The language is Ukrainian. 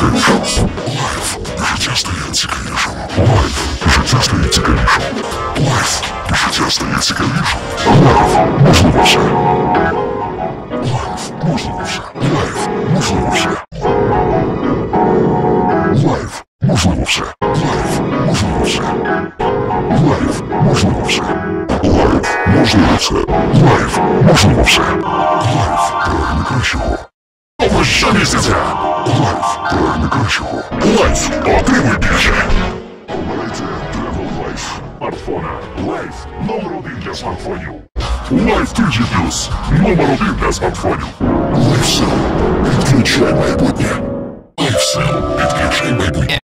цікавішим. Лайф. Життя стає цікавішим. Лайф. Життя стає цікавішим. Лайф. Життя стає цікавішим. Лайф. Можливо все. Лайф. Можливо все. Лайф. Можливо все. Лайф. Можливо все. Лайф. Можливо все. Лайф. Можливо все. Лайф. Можливо все. Лайф. Можливо все. Лайф. Прагне кращого. Або щомісяця. Лайф. Прагне кращого. Лайф. Отримуй більше. Обирайте Travel Life. Смартфона. Лайф. Номер 1 для смартфонів. Лайф 3G+. Номер 1 для смартфонів. LifeCell. Підключай майбутнє. LifeCell. Підключай майбутнє.